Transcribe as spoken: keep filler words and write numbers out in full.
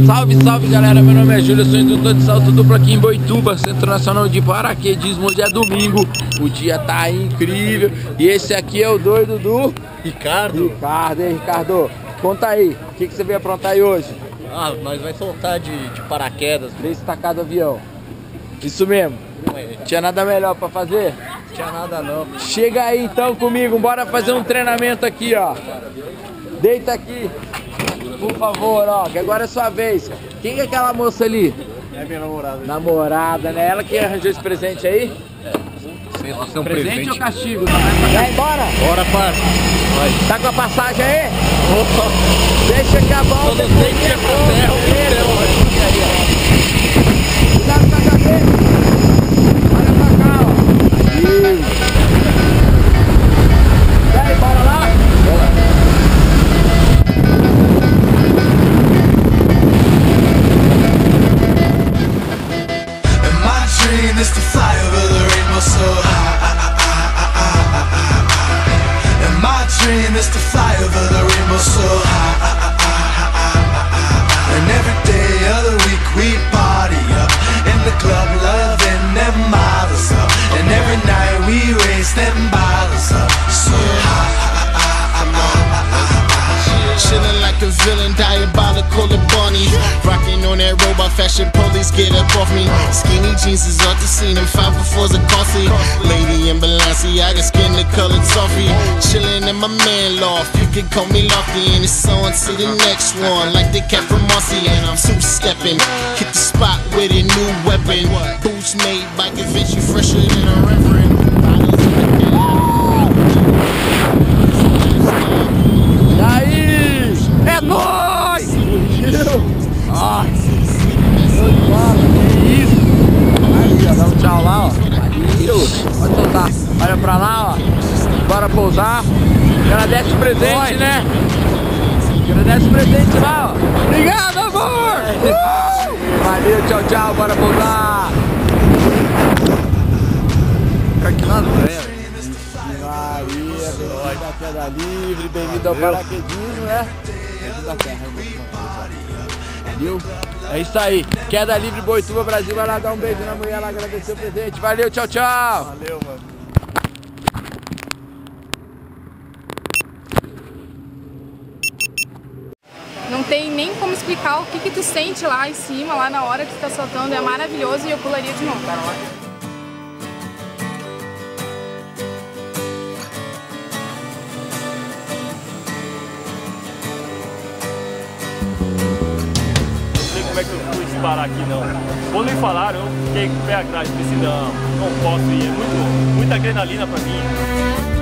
Salve, salve galera, meu nome é Júlio, eu sou instrutor de salto duplo aqui em Boituva, Centro Nacional de Paraquedismo. Hoje é domingo, o dia tá incrível e esse aqui é o doido do Ricardo. Ricardo, hein Ricardo? Conta aí, o que, que você veio aprontar aí hoje? Ah, nós vai soltar de, de paraquedas. Três tacadas do avião. Isso mesmo? Tinha nada melhor pra fazer? Não tinha nada não. Chega aí então comigo, bora fazer um treinamento aqui, ó. Deita aqui, por favor, ó, que agora é sua vez. Quem é aquela moça ali? É minha namorada. Namorada, né? Ela que arranjou esse presente aí? Sei lá se é um Presente, presente ou castigo? Vai embora? Bora, parça. Vai. Tá com a passagem aí? Opa. Deixa que a volta. Todo tem que ir pra terra, o Cuidado com a cabeça. Olha pra cá, ó. Aí. E aí, bora lá? Bora. Is to fly over the rainbow so high. And my dream is to fly over the rainbow so high. And every day of the week we party up in the club, loving them bottles up. And every night we raise them bottles up so high. Chillin' like a villain, diabolical and bunny. Rockin' on that robot fashion, police get up off me. Skinny jeans is off the scene and five befores are costly. Lady in Balenciaga, skin the colored toffee. Chillin' in my man loft, you can call me Lofty. And it's on to the next one, like the cat from Marcy. And I'm two-steppin', hit the spot with a new weapon. Boots made by Givenchy, fresher than a reverend. É nóis! Ó, show de bola, que isso! Aí, ó, dá um tchau lá, ó. Aí, ó, pode soltar. Olha pra lá, ó. Bora pousar. Agradece o presente, né? Agradece o presente lá, ó. Obrigado, amor! Uh! Valeu, tchau, tchau, bora pousar! Fica aqui na frente. Maria, bem-vindo à queda livre, bem-vindo ao paraquedismo, né? Da terra, viu? É isso aí, queda livre Boituva, Brasil. Vai lá dar um beijo na mulher lá, agradecer o presente. Valeu, tchau, tchau. Valeu, mano. Não tem nem como explicar o que que tu sente lá em cima, lá na hora que tu tá soltando. É maravilhoso e eu pularia de novo. Como é que eu fui disparar aqui, não. Quando me falaram, eu fiquei com o pé atrás, pensei, não, não posso ir, é muito, muita adrenalina pra mim.